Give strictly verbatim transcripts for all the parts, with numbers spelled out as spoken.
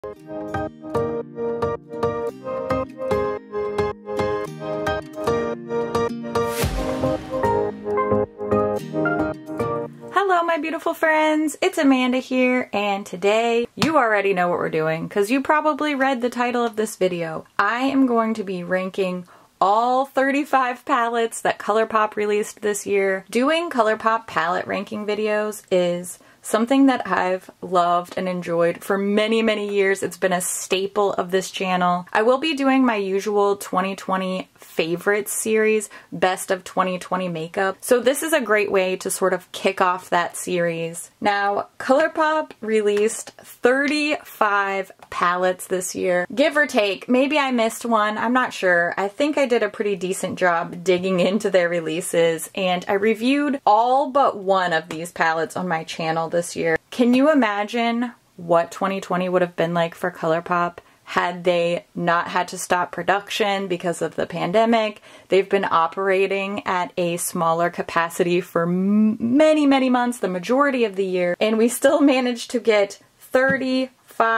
Hello my beautiful friends, it's Amanda here, and today you already know what we're doing because you probably read the title of this video. I am going to be ranking all thirty-five palettes that ColourPop released this year. Doing ColourPop palette ranking videos is something that I've loved and enjoyed for many, many years. It's been a staple of this channel. I will be doing my usual twenty twenty favorites series, Best of twenty twenty Makeup. So this is a great way to sort of kick off that series. Now, ColourPop released thirty-five palettes this year, give or take. Maybe I missed one, I'm not sure. I think I did a pretty decent job digging into their releases, and I reviewed all but one of these palettes on my channel this year. Can you imagine what twenty twenty would have been like for ColourPop had they not had to stop production because of the pandemic? They've been operating at a smaller capacity for m many, many months, the majority of the year, and we still managed to get thirty-five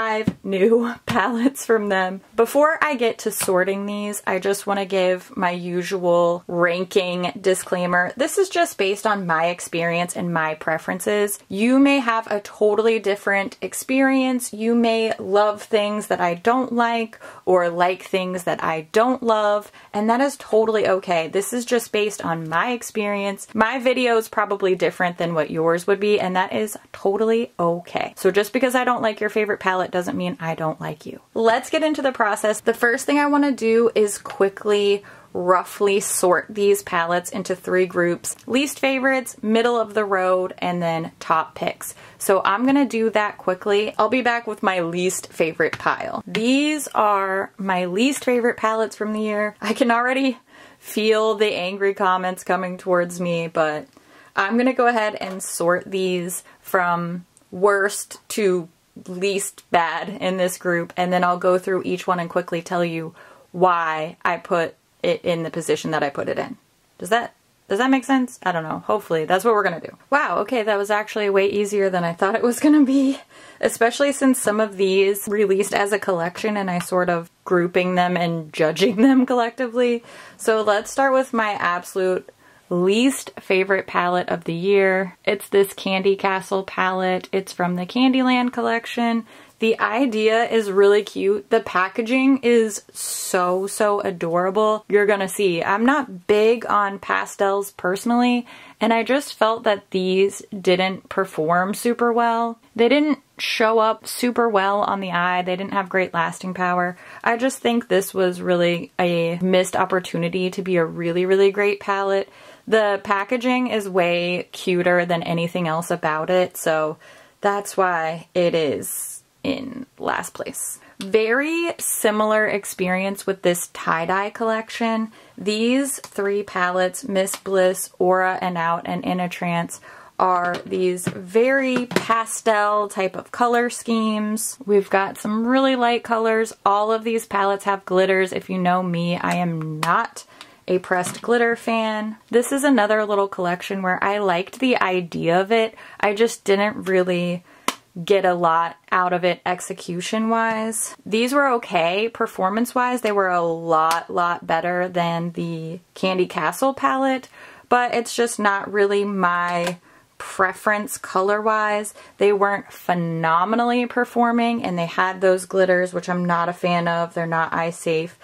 new palettes from them. Before I get to sorting these, I just want to give my usual ranking disclaimer. This is just based on my experience and my preferences. You may have a totally different experience. You may love things that I don't like or like things that I don't love, and that is totally okay. This is just based on my experience. My video is probably different than what yours would be, and that is totally okay. So just because I don't like your favorite palette doesn't mean I don't like you. Let's get into the process. The first thing I want to do is quickly roughly sort these palettes into three groups: least favorites, middle of the road, and then top picks. So I'm gonna do that quickly. I'll be back with my least favorite pile. These are my least favorite palettes from the year. I can already feel the angry comments coming towards me, but I'm gonna go ahead and sort these from worst to least bad in this group, and then I'll go through each one and quickly tell you why I put it in the position that I put it in. Does that does that make sense? I don't know. Hopefully that's what we're gonna do. Wow, okay, that was actually way easier than I thought it was gonna be, especially since some of these released as a collection and I sort of grouping them and judging them collectively. So let's start with my absolute least favorite palette of the year. It's this Candy Castle palette. It's from the Candyland collection. The idea is really cute. The packaging is so, so adorable. You're gonna see. I'm not big on pastels personally, and I just felt that these didn't perform super well. They didn't show up super well on the eye. They didn't have great lasting power. I just think this was really a missed opportunity to be a really, really great palette. The packaging is way cuter than anything else about it, so that's why it is in last place. Very similar experience with this tie-dye collection. These three palettes, Miss Bliss, Aura and Out, and In a Trance, are these very pastel type of color schemes. We've got some really light colors. All of these palettes have glitters. If you know me, I am not a pressed glitter fan. This is another little collection where I liked the idea of it. I just didn't really get a lot out of it execution wise. These were okay. Performance wise, they were a lot, lot better than the Candy Castle palette, but it's just not really my preference color wise. They weren't phenomenally performing, and they had those glitters, which I'm not a fan of. They're not eye safe.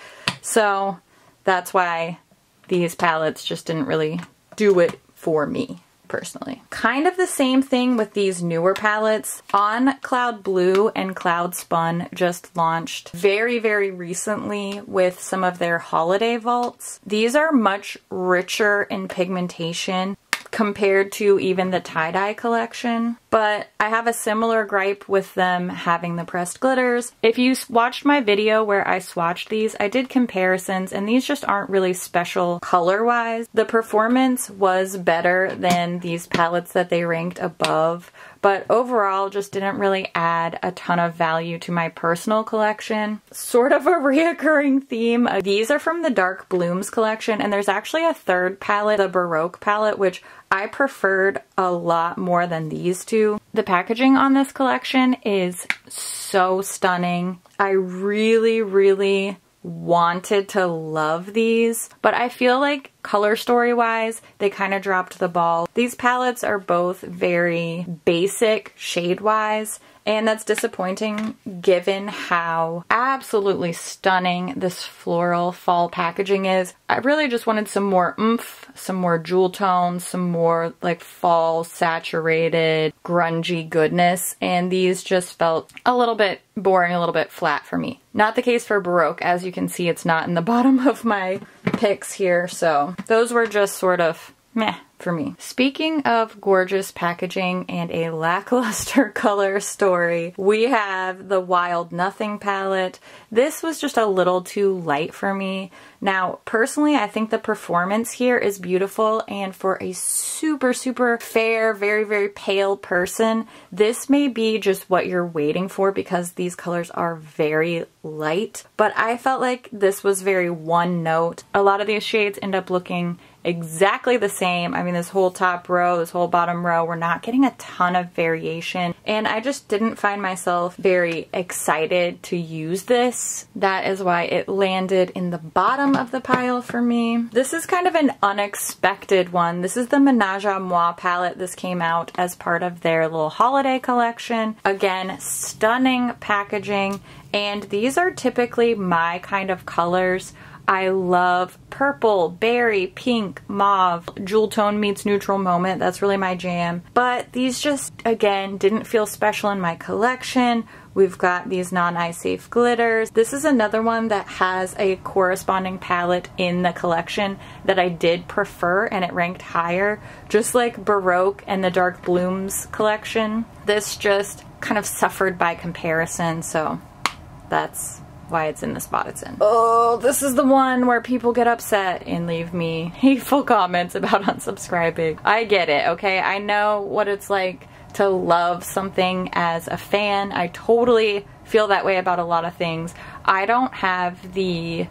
So that's why these palettes just didn't really do it for me personally. Kind of the same thing with these newer palettes. On Cloud Blue and Cloud Spun just launched very, very recently with some of their holiday vaults. These are much richer in pigmentation compared to even the tie-dye collection, but I have a similar gripe with them having the pressed glitters. If you watched my video where I swatched these, I did comparisons, and these just aren't really special color-wise. The performance was better than these palettes that they ranked above, but overall just didn't really add a ton of value to my personal collection. Sort of a reoccurring theme. These are from the Dark Blooms collection, and there's actually a third palette, the Baroque palette, which I preferred a lot more than these two. The packaging on this collection is so stunning. I really, really wanted to love these, but I feel like color story wise, they kind of dropped the ball. These palettes are both very basic shade wise, and that's disappointing given how absolutely stunning this floral fall packaging is. I really just wanted some more oomph, some more jewel tones, some more like fall saturated grungy goodness, and these just felt a little bit boring, a little bit flat for me. Not the case for Baroque. As you can see, it's not in the bottom of my picks here, so those were just sort of meh for me. Speaking of gorgeous packaging and a lackluster color story, we have the Wild Nothing palette. This was just a little too light for me. Now, personally, I think the performance here is beautiful, and for a super, super fair, very, very pale person, this may be just what you're waiting for because these colors are very light. But I felt like this was very one note. A lot of these shades end up looking exactly the same. I mean, this whole top row, this whole bottom row, we're not getting a ton of variation, and I just didn't find myself very excited to use this. That is why it landed in the bottom of the pile for me. This is kind of an unexpected one. This is the Menage a Moi palette. This came out as part of their little holiday collection. Again, stunning packaging, and these are typically my kind of colors. I love purple, berry, pink, mauve, jewel tone meets neutral moment. That's really my jam. But these just, again, didn't feel special in my collection. We've got these non-eye safe glitters. This is another one that has a corresponding palette in the collection that I did prefer, and it ranked higher. Just like Baroque and the Dark Blooms collection, this just kind of suffered by comparison, so that's why it's in the spot it's in. Oh, this is the one where people get upset and leave me hateful comments about unsubscribing. I get it, okay? I know what it's like to love something as a fan. I totally feel that way about a lot of things. I don't have the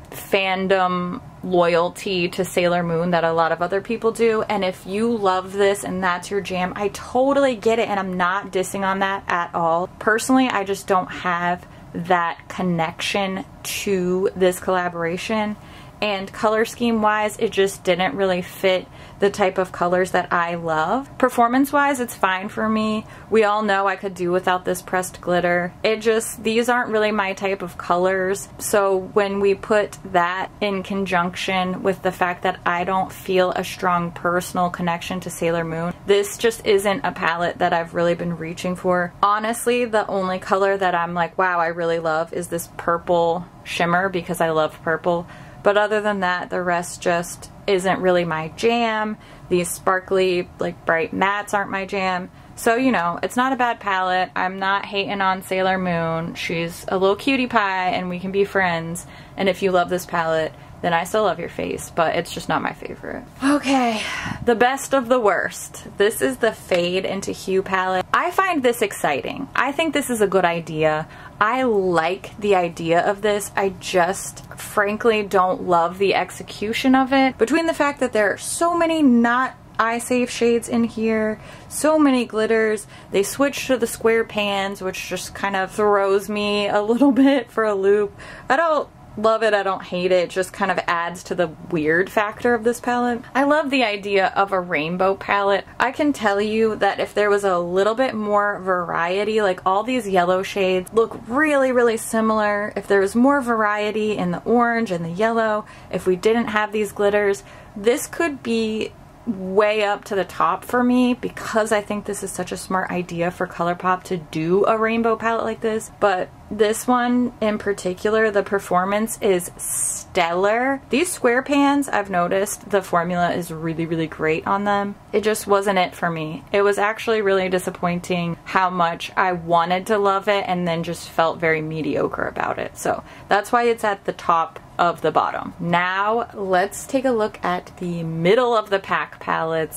fandom loyalty to Sailor Moon that a lot of other people do, and if you love this and that's your jam, I totally get it, and I'm not dissing on that at all. Personally, I just don't have that connection to this collaboration, and color scheme wise it just didn't really fit the type of colors that I love. Performance wise it's fine for me. We all know I could do without this pressed glitter. It just, these aren't really my type of colors, so when we put that in conjunction with the fact that I don't feel a strong personal connection to Sailor Moon, this just isn't a palette that I've really been reaching for. Honestly, the only color that I'm like, wow, I really love is this purple shimmer because I love purple. But other than that, the rest just isn't really my jam. These sparkly, like bright mattes aren't my jam. So, you know, it's not a bad palette. I'm not hating on Sailor Moon. She's a little cutie pie and we can be friends. And if you love this palette, then I still love your face, but it's just not my favorite. Okay, the best of the worst. This is the Fade into Hue palette. I find this exciting. I think this is a good idea. I like the idea of this. I just frankly don't love the execution of it. Between the fact that there are so many not eye safe shades in here, so many glitters, they switch to the square pans, which just kind of throws me a little bit for a loop. I don't love it, I don't hate it, it just kind of adds to the weird factor of this palette. I love the idea of a rainbow palette. I can tell you that if there was a little bit more variety, like all these yellow shades look really, really similar. If there was more variety in the orange and the yellow, if we didn't have these glitters, this could be way up to the top for me because I think this is such a smart idea for ColourPop to do a rainbow palette like this. But this one in particular, the performance is stellar. These square pans, I've noticed the formula is really, really great on them. It just wasn't it for me. It was actually really disappointing how much I wanted to love it and then just felt very mediocre about it. So that's why it's at the top of the bottom. Now let's take a look at the middle of the pack palettes.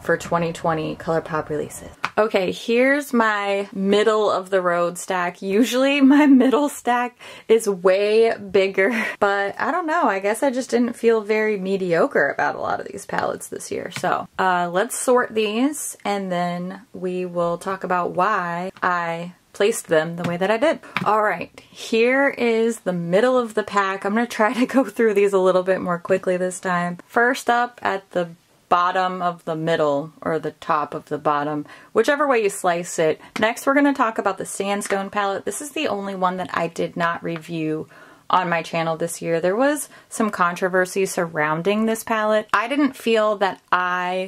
for twenty twenty ColourPop releases. Okay, here's my middle of the road stack. Usually my middle stack is way bigger, but I don't know. I guess I just didn't feel very mediocre about a lot of these palettes this year. So uh, let's sort these and then we will talk about why I placed them the way that I did. All right, here is the middle of the pack. I'm gonna try to go through these a little bit more quickly this time. First up at the bottom of the middle, or the top of the bottom, whichever way you slice it. Next, we're going to talk about the Sandstone palette. This is the only one that I did not review on my channel this year. There was some controversy surrounding this palette. I didn't feel that I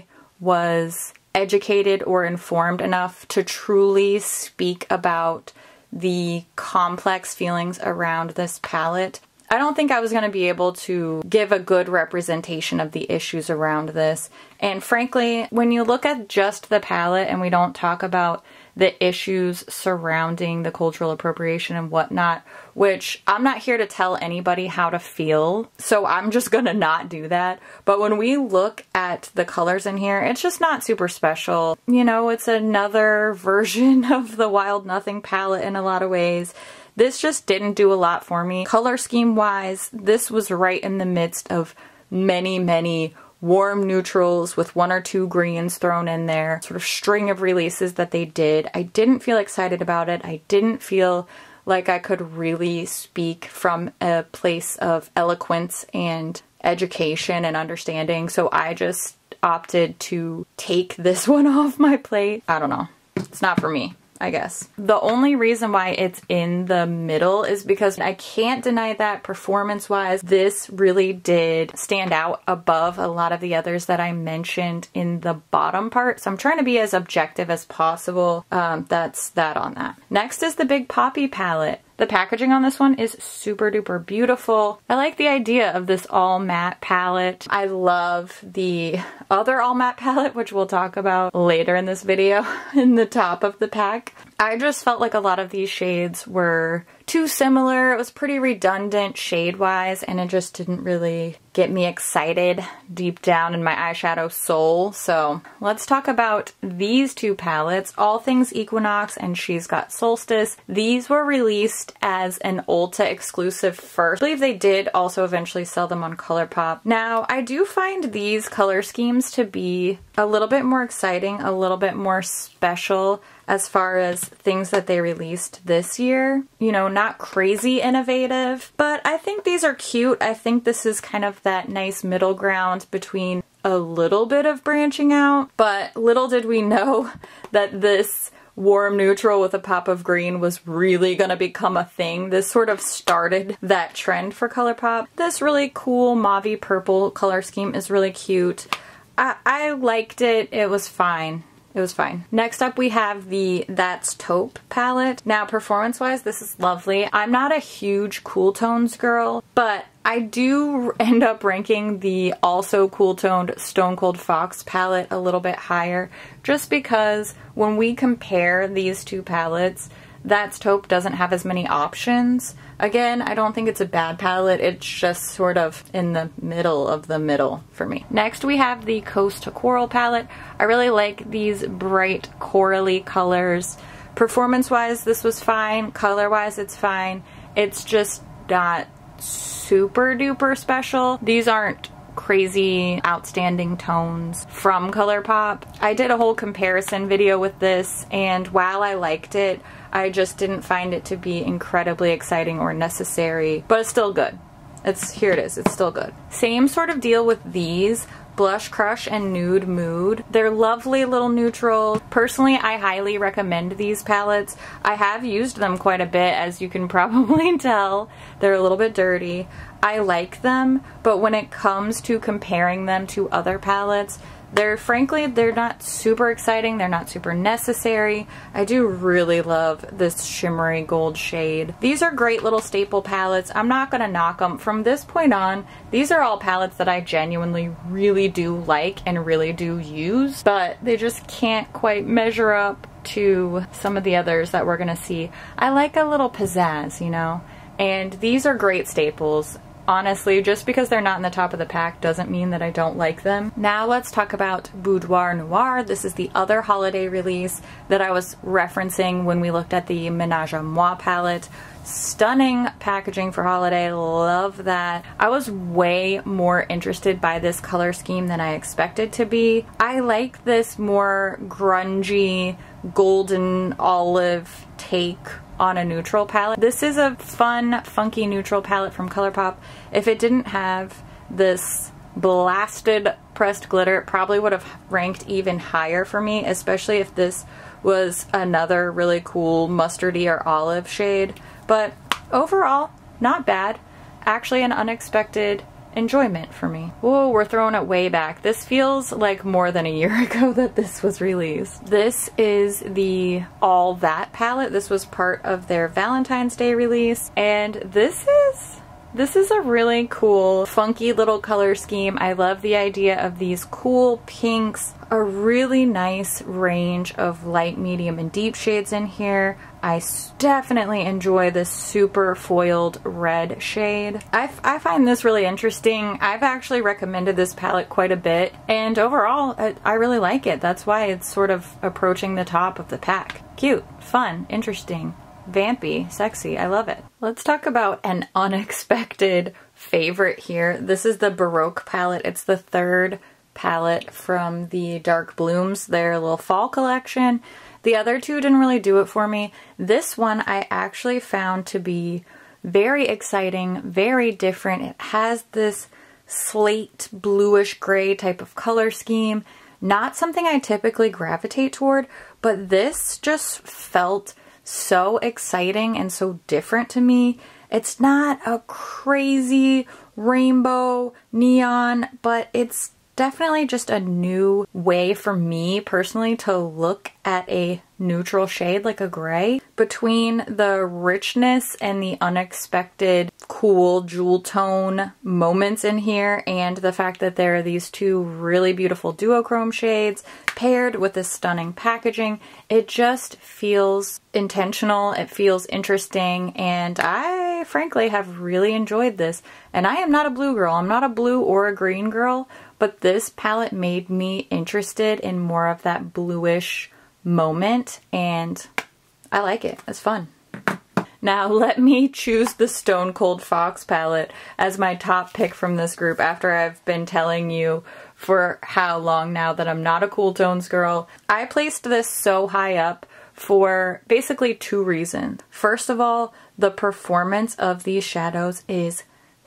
was educated or informed enough to truly speak about the complex feelings around this palette. I don't think I was going to be able to give a good representation of the issues around this. And frankly, when you look at just the palette and we don't talk about the issues surrounding the cultural appropriation and whatnot, which I'm not here to tell anybody how to feel, so I'm just gonna not do that. But when we look at the colors in here, it's just not super special. You know, it's another version of the Wild Nothing palette in a lot of ways. This just didn't do a lot for me. Color scheme wise, this was right in the midst of many, many warm neutrals with one or two greens thrown in there. Sort of string of releases that they did. I didn't feel excited about it. I didn't feel like I could really speak from a place of eloquence and education and understanding. So I just opted to take this one off my plate. I don't know. It's not for me, I guess. The only reason why it's in the middle is because I can't deny that performance-wise, this really did stand out above a lot of the others that I mentioned in the bottom part. So I'm trying to be as objective as possible. Um, that's that on that. Next is the Big Poppy palette. The packaging on this one is super duper beautiful. I like the idea of this all matte palette. I love the other all matte palette, which we'll talk about later in this video, in the top of the pack. I just felt like a lot of these shades were too similar. It was pretty redundant shade-wise, and it just didn't really get me excited deep down in my eyeshadow soul. So let's talk about these two palettes, All Things Equinox and She's Got Solstice. These were released as an Ulta exclusive first. I believe they did also eventually sell them on ColourPop. Now, I do find these color schemes to be a little bit more exciting, a little bit more special as far as things that they released this year. You know, not crazy innovative, but I think these are cute. I think this is kind of that nice middle ground between a little bit of branching out, but little did we know that this warm neutral with a pop of green was really gonna become a thing. This sort of started that trend for ColourPop. This really cool mauvey purple color scheme is really cute. I, I liked it. It was fine. It was fine. Next up we have the That's Taupe palette. Now performance-wise, this is lovely. I'm not a huge cool tones girl, but I do end up ranking the also cool toned Stone Cold Fox palette a little bit higher, just because when we compare these two palettes, That's Taupe doesn't have as many options. Again, I don't think it's a bad palette, it's just sort of in the middle of the middle for me. Next we have the Coast to Coral palette. I really like these bright corally colors. Performance-wise, this was fine. Color-wise, it's fine. It's just not super duper special. These aren't crazy outstanding tones from ColourPop. I did a whole comparison video with this, and while I liked it, I just didn't find it to be incredibly exciting or necessary, but it's still good. It's, here it is, it's still good. Same sort of deal with these, Blush Crush and Nude Mood. They're lovely little neutrals. Personally, I highly recommend these palettes. I have used them quite a bit, as you can probably tell. They're a little bit dirty. I like them, but when it comes to comparing them to other palettes, they're frankly, they're not super exciting, they're not super necessary. I do really love this shimmery gold shade. These are great little staple palettes. I'm not gonna knock them. From this point on, these are all palettes that I genuinely really do like and really do use, but they just can't quite measure up to some of the others that we're gonna see. I like a little pizzazz, you know? And these are great staples. honestly, just because they're not in the top of the pack doesn't mean that I don't like them. Now let's talk about Boudoir Noir. This is the other holiday release that I was referencing when we looked at the Ménage à Moi palette. Stunning packaging for holiday, love that. I was way more interested by this color scheme than I expected to be. I like this more grungy, golden olive take on a neutral palette. This is a fun, funky neutral palette from ColourPop. If it didn't have this blasted pressed glitter, it probably would have ranked even higher for me, especially if this was another really cool mustardy or olive shade. But overall, not bad. Actually an unexpected enjoyment for me. Whoa, we're throwing it way back. This feels like more than a year ago that this was released. This is the All That palette. This was part of their Valentine's Day release, and this is This is a really cool, funky little color scheme. I love the idea of these cool pinks, a really nice range of light, medium, and deep shades in here. I definitely enjoy this super foiled red shade. I, I find this really interesting. I've actually recommended this palette quite a bit, and overall, I, I really like it. That's why it's sort of approaching the top of the pack. Cute, fun, interesting. Vampy, sexy, I love it. Let's talk about an unexpected favorite here. This is the Baroque palette. It's the third palette from the Dark Blooms, their little fall collection. The other two didn't really do it for me. This one I actually found to be very exciting, very different. It has this slate bluish gray type of color scheme. Not something I typically gravitate toward, but this just felt so exciting and so different to me. It's not a crazy rainbow neon, but it's definitely just a new way for me personally to look at a neutral shade like a gray. Between the richness and the unexpected cool jewel tone moments in here, and the fact that there are these two really beautiful duochrome shades paired with this stunning packaging, it just feels intentional, it feels interesting, and I frankly have really enjoyed this. And I am not a blue girl, I'm not a blue or a green girl, but this palette made me interested in more of that bluish moment, and I like it. It's fun. Now let me choose the Stone Cold Fox palette as my top pick from this group after I've been telling you for how long now that I'm not a cool tones girl. I placed this so high up for basically two reasons. First of all, the performance of these shadows is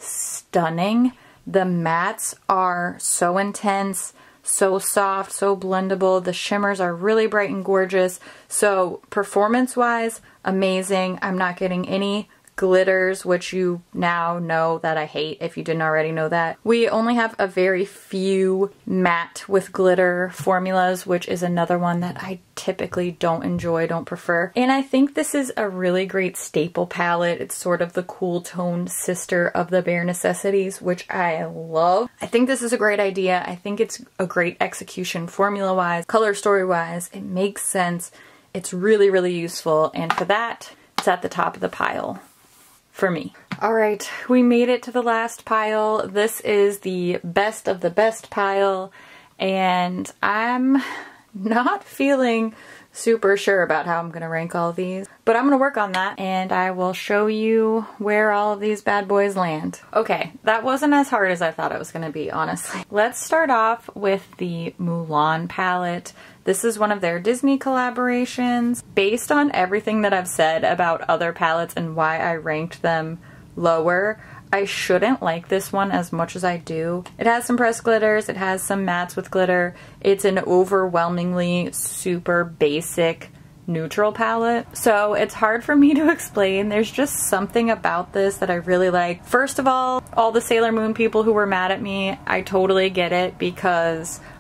stunning. The mattes are so intense, so soft, so blendable. The shimmers are really bright and gorgeous. So performance-wise, amazing. I'm not getting any glitters, which you now know that I hate if you didn't already know that. We only have a very few matte with glitter formulas, which is another one that I typically don't enjoy, don't prefer. And I think this is a really great staple palette. It's sort of the cool toned sister of the Bare Necessities, which I love. I think this is a great idea. I think it's a great execution formula-wise, color story-wise. It makes sense. It's really, really useful. And for that, it's at the top of the pile for me. All right, we made it to the last pile. This is the best of the best pile, and I'm not feeling super sure about how I'm gonna rank all these, but I'm gonna work on that and I will show you where all of these bad boys land. Okay, that wasn't as hard as I thought it was gonna be, honestly. Let's start off with the Mulan palette. This is one of their Disney collaborations. Based on everything that I've said about other palettes and why I ranked them lower, I shouldn't like this one as much as I do. It has some pressed glitters, it has some mattes with glitter. It's an overwhelmingly super basic neutral palette. So it's hard for me to explain. There's just something about this that I really like. First of all, all the Sailor Moon people who were mad at me, I totally get it because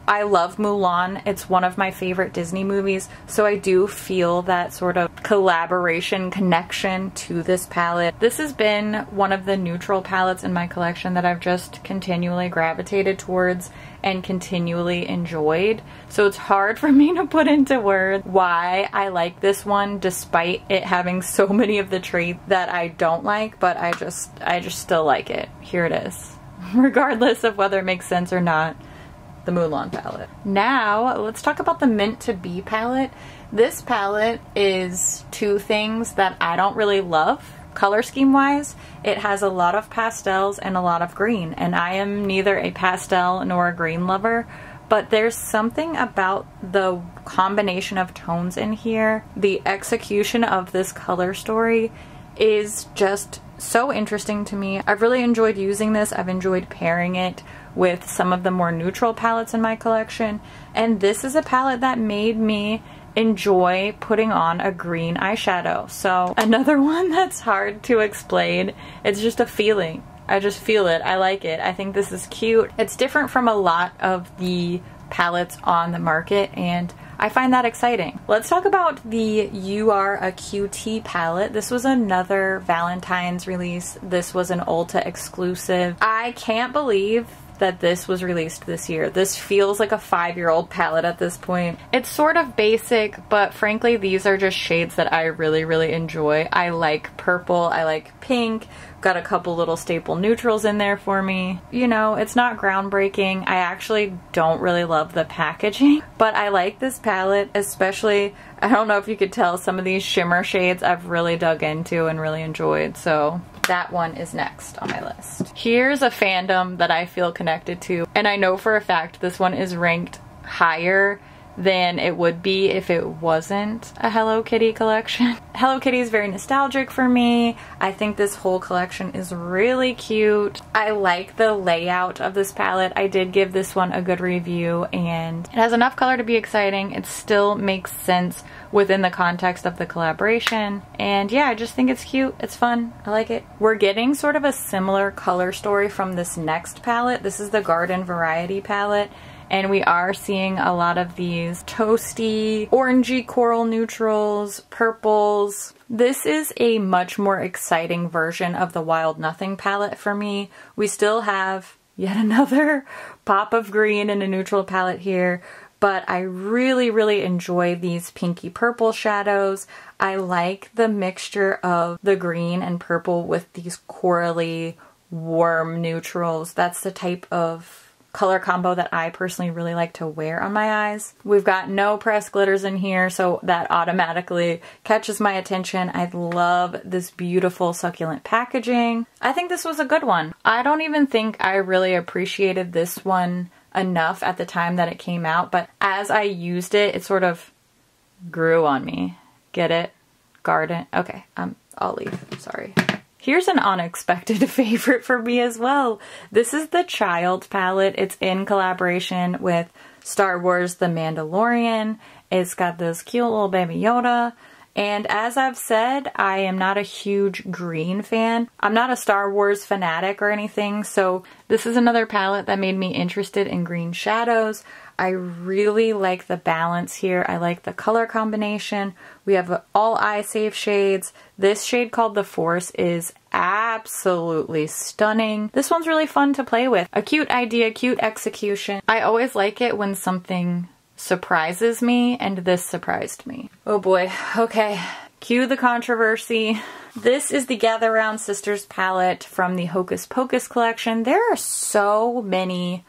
I love Mulan. It's one of my favorite Disney movies, so I do feel that sort of collaboration connection to this palette. This has been one of the neutral palettes in my collection that I've just continually gravitated towards and continually enjoyed. So it's hard for me to put into words why I like this one despite it having so many of the traits that I don't like, but I just I just still like it. Here it is. Regardless of whether it makes sense or not, the Mulan palette. Now, let's talk about the Meant to Be palette. This palette is two things that I don't really love color scheme wise. It has a lot of pastels and a lot of green, and I am neither a pastel nor a green lover, but there's something about the combination of tones in here. The execution of this color story is just so interesting to me. I've really enjoyed using this. I've enjoyed pairing it with some of the more neutral palettes in my collection, and this is a palette that made me enjoy putting on a green eyeshadow. So another one that's hard to explain. It's just a feeling. I just feel it. I like it. I think this is cute. It's different from a lot of the palettes on the market, and I find that exciting. Let's talk about the You Are a Cutie palette. This was another Valentine's release. This was an Ulta exclusive. I can't believe that this was released this year. This feels like a five-year-old palette at this point. It's sort of basic, but frankly, these are just shades that I really, really enjoy. I like purple, I like pink, got a couple little staple neutrals in there for me. You know, it's not groundbreaking. I actually don't really love the packaging, but I like this palette, especially, I don't know if you could tell, some of these shimmer shades I've really dug into and really enjoyed, so that one is next on my list. Here's a fandom that I feel connected to, and I know for a fact this one is ranked higher than it would be if it wasn't a Hello Kitty collection. Hello Kitty is very nostalgic for me. I think this whole collection is really cute. I like the layout of this palette. I did give this one a good review, and it has enough color to be exciting. It still makes sense within the context of the collaboration, and yeah, I just think it's cute. It's fun. I like it. We're getting sort of a similar color story from this next palette. This is the Garden Variety palette, and we are seeing a lot of these toasty, orangey coral neutrals, purples. This is a much more exciting version of the Wild Nothing palette for me. We still have yet another pop of green in a neutral palette here, but I really, really enjoy these pinky purple shadows. I like the mixture of the green and purple with these corally, warm neutrals. That's the type of color combo that I personally really like to wear on my eyes. We've got no pressed glitters in here, so that automatically catches my attention. I love this beautiful succulent packaging. I think this was a good one. I don't even think I really appreciated this one enough at the time that it came out, but as I used it, it sort of grew on me. Get it? Garden. Okay, um, I'll leave. Sorry. Here's an unexpected favorite for me as well. This is the Child palette. It's in collaboration with Star Wars The Mandalorian. It's got this cute little baby Yoda. And as I've said, I am not a huge green fan. I'm not a Star Wars fanatic or anything, so this is another palette that made me interested in green shadows. I really like the balance here. I like the color combination. We have all eye safe shades. This shade called The Force is absolutely stunning. This one's really fun to play with. A cute idea, cute execution. I always like it when something surprises me, and this surprised me. Oh boy, okay. Cue the controversy. This is the Gather Round Sisters palette from the Hocus Pocus collection. There are so many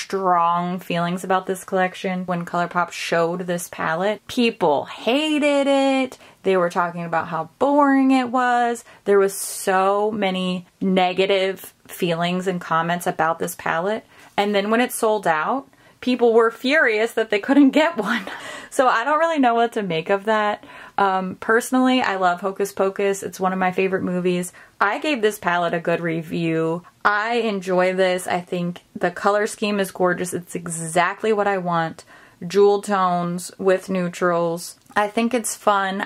strong feelings about this collection. When ColourPop showed this palette, people hated it. They were talking about how boring it was. There was so many negative feelings and comments about this palette. And then when it sold out, people were furious that they couldn't get one. So I don't really know what to make of that. Um, personally, I love Hocus Pocus. It's one of my favorite movies. I gave this palette a good review. I enjoy this. I think the color scheme is gorgeous. It's exactly what I want. Jewel tones with neutrals. I think it's fun.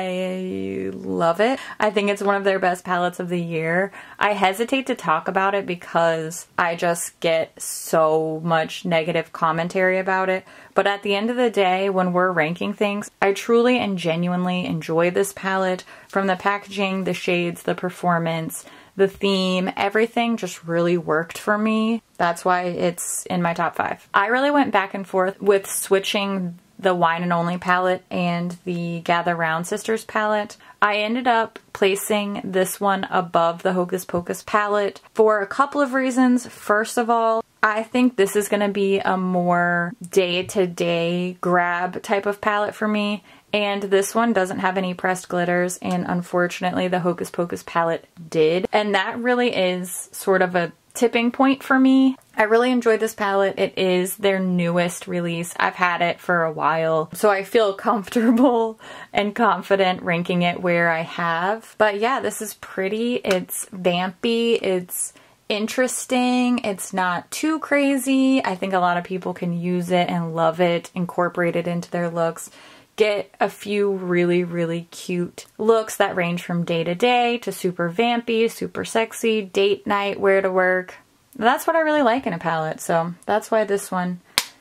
I love it. I think it's one of their best palettes of the year. I hesitate to talk about it because I just get so much negative commentary about it. But at the end of the day, when we're ranking things, I truly and genuinely enjoy this palette. From the packaging, the shades, the performance, the theme, everything just really worked for me. That's why it's in my top five. I really went back and forth with switching the Wine and Only palette and the Gather Round Sisters palette. I ended up placing this one above the Hocus Pocus palette for a couple of reasons. First of all, I think this is going to be a more day-to-day grab type of palette for me. And this one doesn't have any pressed glitters, and unfortunately the Hocus Pocus palette did. And that really is sort of a tipping point for me. I really enjoyed this palette. It is their newest release. I've had it for a while, so I feel comfortable and confident ranking it where I have. But yeah, this is pretty. It's vampy. It's interesting. It's not too crazy. I think a lot of people can use it and love it, incorporate it into their looks. Get a few really, really cute looks that range from day to day to super vampy, super sexy, date night, wear to work. That's what I really like in a palette, so that's why this one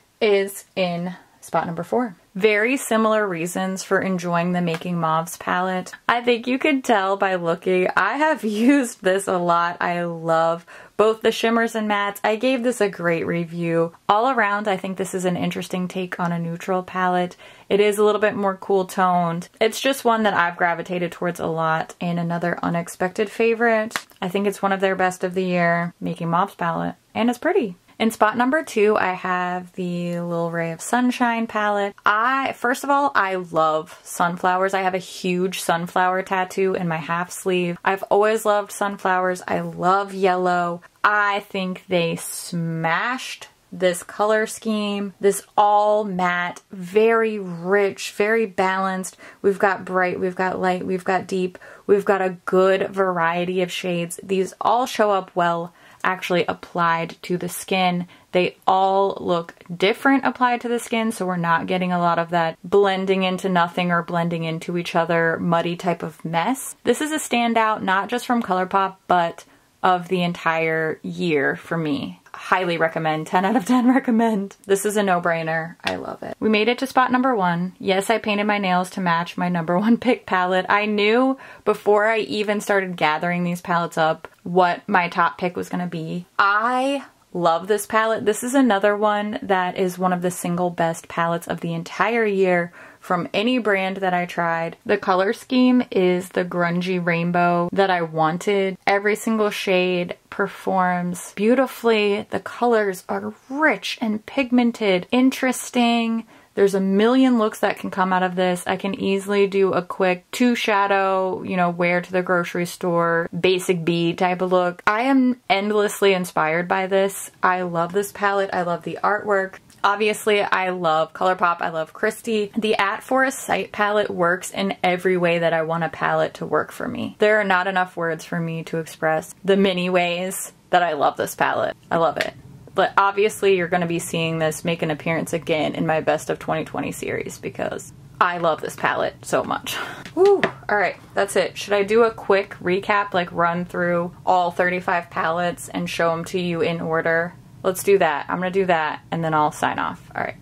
is in spot number four. Very similar reasons for enjoying the Making Mauves palette. I think you could tell by looking, I have used this a lot. I love both the shimmers and mattes. I gave this a great review. All around, I think this is an interesting take on a neutral palette. It is a little bit more cool toned. It's just one that I've gravitated towards a lot. And another unexpected favorite. I think it's one of their best of the year, Making Mauves palette. And it's pretty. In spot number two, I have the Little Ray of Sunshine palette. I, first of all, I love sunflowers. I have a huge sunflower tattoo in my half sleeve. I've always loved sunflowers. I love yellow. I think they smashed this color scheme. This all matte, very rich, very balanced. We've got bright, we've got light, we've got deep. We've got a good variety of shades. These all show up well actually applied to the skin. They all look different applied to the skin, so we're not getting a lot of that blending into nothing or blending into each other muddy type of mess. This is a standout, not just from ColourPop, but of the entire year for me. Highly recommend, ten out of ten recommend. This is a no-brainer. I love it. We made it to spot number one. Yes, I painted my nails to match my number one pick palette. I knew before I even started gathering these palettes up what my top pick was gonna be. I love this palette. This is another one that is one of the single best palettes of the entire year from any brand that I tried. The color scheme is the grungy rainbow that I wanted. Every single shade performs beautifully. The colors are rich and pigmented, interesting. There's a million looks that can come out of this. I can easily do a quick two shadow, you know, wear to the grocery store, basic bead type of look. I am endlessly inspired by this. I love this palette. I love the artwork. Obviously, I love ColourPop. I love Christy. The At Forest Sight palette works in every way that I want a palette to work for me. There are not enough words for me to express the many ways that I love this palette. I love it. But obviously, you're going to be seeing this make an appearance again in my Best of twenty twenty series because I love this palette so much. Woo! Alright, that's it. Should I do a quick recap, like run through all thirty-five palettes and show them to you in order? Let's do that. I'm going to do that and then I'll sign off. Alright.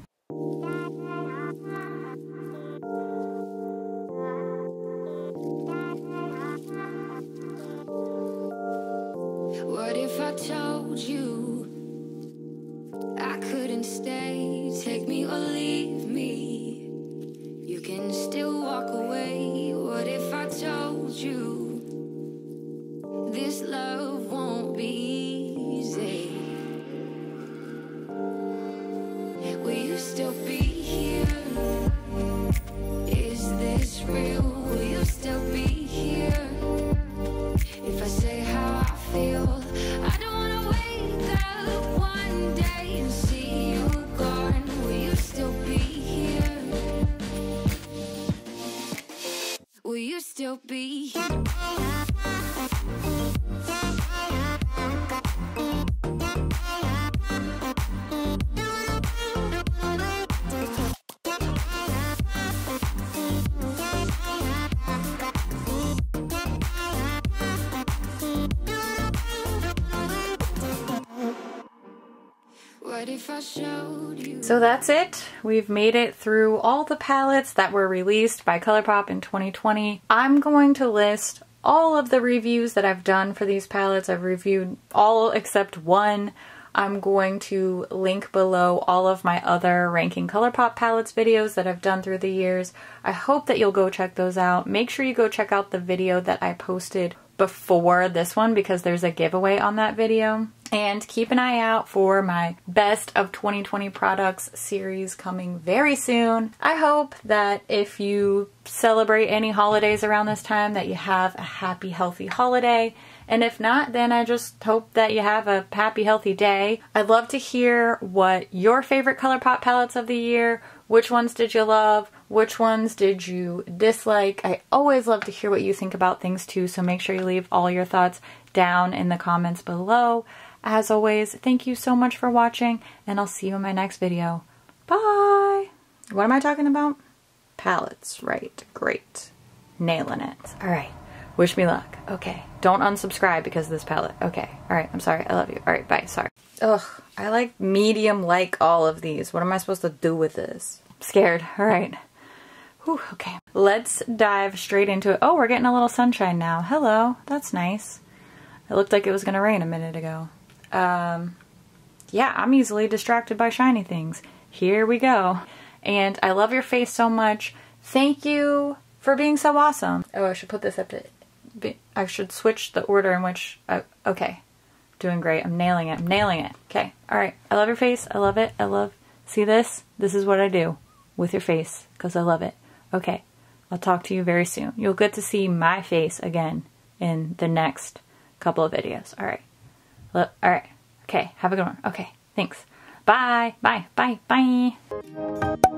What if I told you I couldn't stay? Take me or leave me. You can still walk away. What if I told you this love won't be easy? Will you What if I showed you? So that's it. We've made it through all the palettes that were released by ColourPop in twenty twenty. I'm going to list all of the reviews that I've done for these palettes. I've reviewed all except one. I'm going to link below all of my other Ranking ColourPop palettes videos that I've done through the years. I hope that you'll go check those out. Make sure you go check out the video that I posted before this one because there's a giveaway on that video. And keep an eye out for my Best of twenty twenty Products series coming very soon. I hope that if you celebrate any holidays around this time that you have a happy, healthy holiday. And if not, then I just hope that you have a happy, healthy day. I'd love to hear what your favorite ColourPop palettes of the year, which ones did you love, which ones did you dislike. I always love to hear what you think about things too, so make sure you leave all your thoughts down in the comments below. As always, thank you so much for watching, and I'll see you in my next video. Bye! What am I talking about? Palettes, right, great. Nailing it. Alright. Wish me luck. Okay. Don't unsubscribe because of this palette. Okay. Alright, I'm sorry. I love you. Alright, bye. Sorry. Ugh, I like medium like all of these. What am I supposed to do with this? I'm scared. Alright. Whew, okay. Let's dive straight into it. Oh, we're getting a little sunshine now. Hello. That's nice. It looked like it was going to rain a minute ago. Um, yeah, I'm easily distracted by shiny things. Here we go. And I love your face so much. Thank you for being so awesome. Oh, I should put this up to... I should switch the order in which... I, okay. Doing great. I'm nailing it. I'm nailing it. Okay. Alright. I love your face. I love it. I love... See this? This is what I do with your face because I love it. Okay. I'll talk to you very soon. You'll get to see my face again in the next couple of videos. Alright. Alright. Okay. Have a good one. Okay. Thanks. Bye. Bye. Bye. Bye.